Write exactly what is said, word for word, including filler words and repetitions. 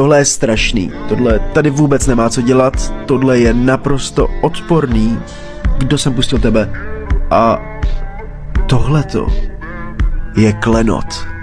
tohle je strašný, tohle tady vůbec nemá co dělat, tohle je naprosto odporný. Kdo jsem pustil tebe? A tohleto je klenot.